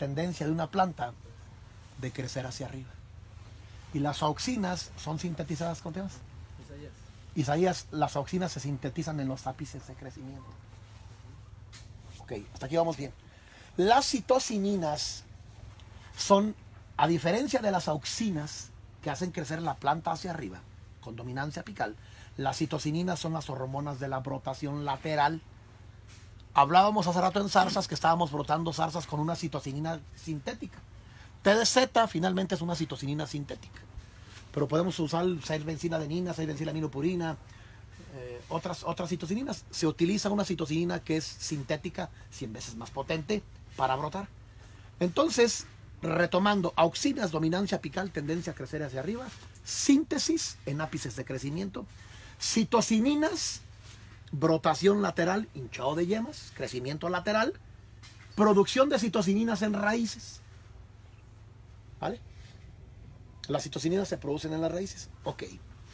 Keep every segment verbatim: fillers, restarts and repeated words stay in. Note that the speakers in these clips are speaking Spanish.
tendencia de una planta de crecer hacia arriba. Y las auxinas son sintetizadas con temas. Isaías. Isaías, las auxinas se sintetizan en los ápices de crecimiento. Ok, hasta aquí vamos bien. Las citocininas son, a diferencia de las auxinas que hacen crecer la planta hacia arriba, con dominancia apical, las citocininas son las hormonas de la brotación lateral. Hablábamos hace rato en zarzas que estábamos brotando zarzas con una citocinina sintética. T D Z finalmente es una citocinina sintética. Pero podemos usar seis benciladenina, seis bencilaminopurina, eh, otras, otras citocininas. Se utiliza una citocinina que es sintética, cien veces más potente, para brotar. Entonces, retomando, auxinas, dominancia apical, tendencia a crecer hacia arriba, síntesis en ápices de crecimiento, citocininas, brotación lateral, hinchado de yemas, crecimiento lateral, producción de citocininas en raíces. ¿Vale? Las citocininas se producen en las raíces. Ok.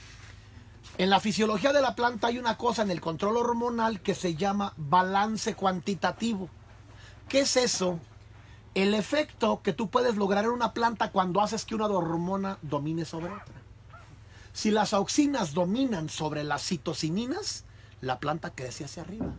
En la fisiología de la planta hay una cosa en el control hormonal que se llama balance cuantitativo. ¿Qué es eso? El efecto que tú puedes lograr en una planta cuando haces que una hormona domine sobre otra. Si las auxinas dominan sobre las citocininas, la planta crece hacia arriba.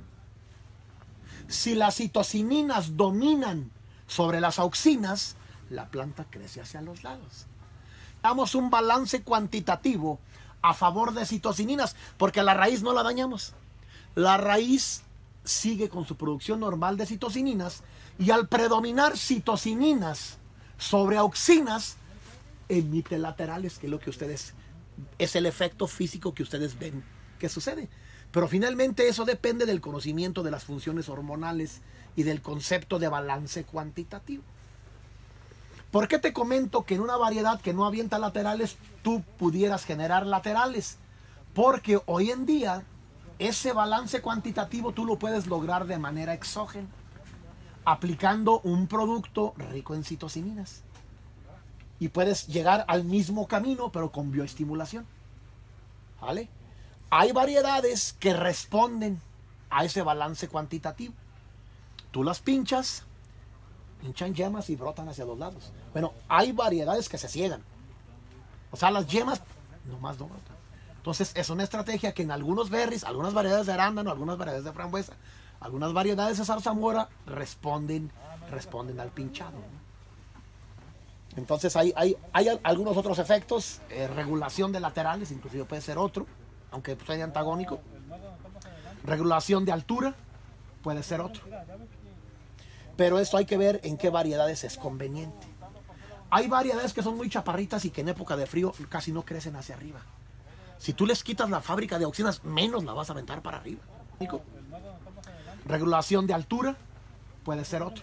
Si las citocininas dominan sobre las auxinas, la planta crece hacia los lados. Damos un balance cuantitativo a favor de citocininas, porque la raíz no la dañamos. La raíz sigue con su producción normal de citocininas, y al predominar citocininas sobre auxinas, emite laterales, que es lo que ustedes, es el efecto físico que ustedes ven que sucede. Pero finalmente eso depende del conocimiento de las funciones hormonales y del concepto de balance cuantitativo. ¿Por qué te comento que en una variedad que no avienta laterales, tú pudieras generar laterales? Porque hoy en día, ese balance cuantitativo tú lo puedes lograr de manera exógena, aplicando un producto rico en citocininas. Y puedes llegar al mismo camino, pero con bioestimulación. ¿Vale? Hay variedades que responden a ese balance cuantitativo. Tú las pinchas, hinchan yemas y brotan hacia los lados. Bueno, hay variedades que se ciegan. O sea, las yemas nomás no brotan. Entonces, es una estrategia que en algunos berries, algunas variedades de arándano, algunas variedades de frambuesa, algunas variedades de zarzamora responden, responden al pinchado. Entonces, hay, hay, hay algunos otros efectos. Eh, regulación de laterales, inclusive puede ser otro, aunque sea antagónico. Regulación de altura puede ser otro. Pero esto hay que ver en qué variedades es conveniente. Hay variedades que son muy chaparritas y que en época de frío casi no crecen hacia arriba. Si tú les quitas la fábrica de auxinas, menos la vas a aventar para arriba. Regulación de altura puede ser otro.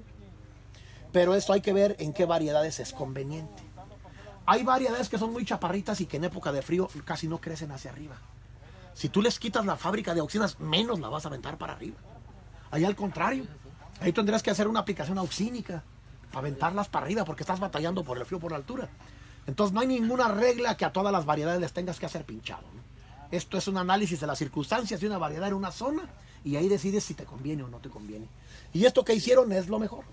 Pero esto hay que ver en qué variedades es conveniente. Hay variedades que son muy chaparritas y que en época de frío casi no crecen hacia arriba. Si tú les quitas la fábrica de auxinas, menos la vas a aventar para arriba. Ahí al contrario. Ahí tendrás que hacer una aplicación auxínica para aventarlas para arriba, porque estás batallando por el frío, por la altura. Entonces no hay ninguna regla que a todas las variedades les tengas que hacer pinchado, ¿no? Esto es un análisis de las circunstancias de una variedad en una zona, y ahí decides si te conviene o no te conviene. Y esto que hicieron es lo mejor.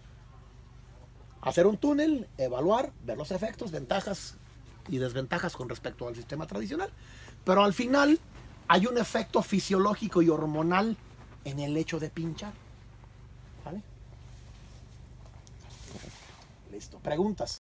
Hacer un túnel, evaluar, ver los efectos, ventajas y desventajas con respecto al sistema tradicional. Pero al final hay un efecto fisiológico y hormonal en el hecho de pinchar. ¿Vale? Listo. Preguntas.